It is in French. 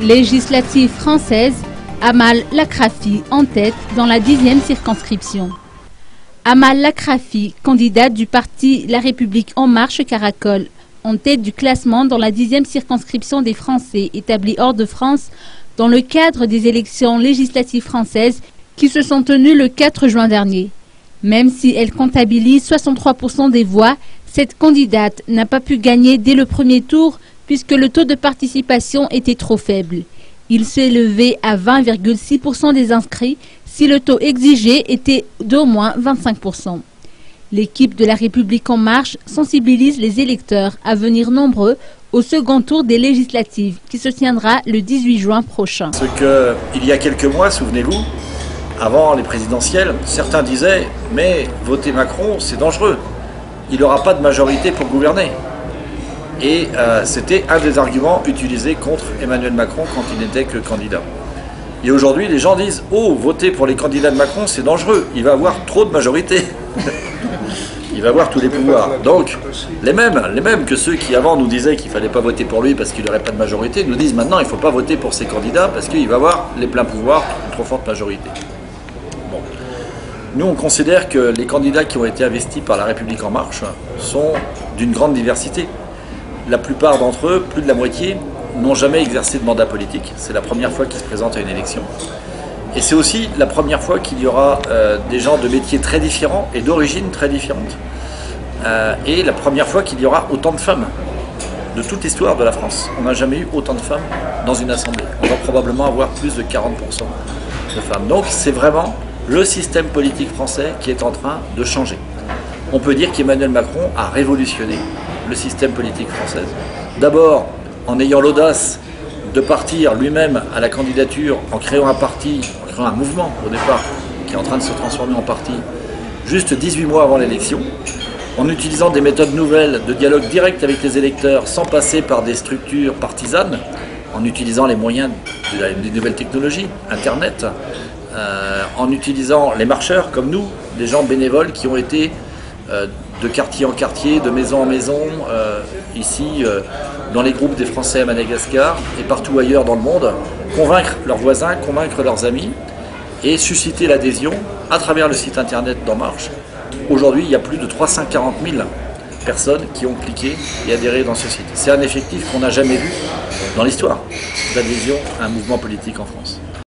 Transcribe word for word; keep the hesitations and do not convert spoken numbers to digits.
Législative française, Amal Lakrafi en tête dans la dixième circonscription. Amal Lakrafi, candidate du parti La République En Marche Caracol, en tête du classement dans la dixième circonscription des Français établis hors de France dans le cadre des élections législatives françaises qui se sont tenues le quatre juin dernier. Même si elle comptabilise soixante-trois pour cent des voix, cette candidate n'a pas pu gagner dès le premier tour puisque le taux de participation était trop faible. Il s'est élevé à vingt virgule six pour cent des inscrits si le taux exigé était d'au moins vingt-cinq pour cent. L'équipe de La République En Marche sensibilise les électeurs à venir nombreux au second tour des législatives qui se tiendra le dix-huit juin prochain. Ce que, il y a quelques mois, souvenez-vous, avant les présidentielles, certains disaient « mais voter Macron, c'est dangereux, il n'aura pas de majorité pour gouverner ». Et euh, c'était un des arguments utilisés contre Emmanuel Macron quand il n'était que candidat. Et aujourd'hui, les gens disent « oh, voter pour les candidats de Macron, c'est dangereux, il va avoir trop de majorité ». Il va avoir tous les pouvoirs. Donc, les mêmes, les mêmes que ceux qui avant nous disaient qu'il ne fallait pas voter pour lui parce qu'il n'aurait pas de majorité, nous disent maintenant qu'il ne faut pas voter pour ces candidats parce qu'il va avoir les pleins pouvoirs, une trop forte majorité. Bon. Nous, on considère que les candidats qui ont été investis par La République En Marche sont d'une grande diversité. La plupart d'entre eux, plus de la moitié, n'ont jamais exercé de mandat politique. C'est la première fois qu'ils se présentent à une élection. Et c'est aussi la première fois qu'il y aura euh, des gens de métiers très différents et d'origines très différentes. Euh, et la première fois qu'il y aura autant de femmes de toute l'histoire de la France. On n'a jamais eu autant de femmes dans une assemblée. On va probablement avoir plus de quarante pour cent de femmes. Donc c'est vraiment le système politique français qui est en train de changer. On peut dire qu'Emmanuel Macron a révolutionné le système politique français. D'abord en ayant l'audace de partir lui-même à la candidature en créant un parti, en créant un mouvement au départ, qui est en train de se transformer en parti, juste dix-huit mois avant l'élection, en utilisant des méthodes nouvelles de dialogue direct avec les électeurs sans passer par des structures partisanes, en utilisant les moyens de la, des nouvelles technologies, Internet, euh, en utilisant les marcheurs comme nous, des gens bénévoles qui ont été euh, de quartier en quartier, de maison en maison, euh, ici, euh, dans les groupes des Français à Madagascar et partout ailleurs dans le monde, convaincre leurs voisins, convaincre leurs amis et susciter l'adhésion à travers le site internet d'En Marche. Aujourd'hui, il y a plus de trois cent quarante mille personnes qui ont cliqué et adhéré dans ce site. C'est un effectif qu'on n'a jamais vu dans l'histoire d'adhésion à un mouvement politique en France.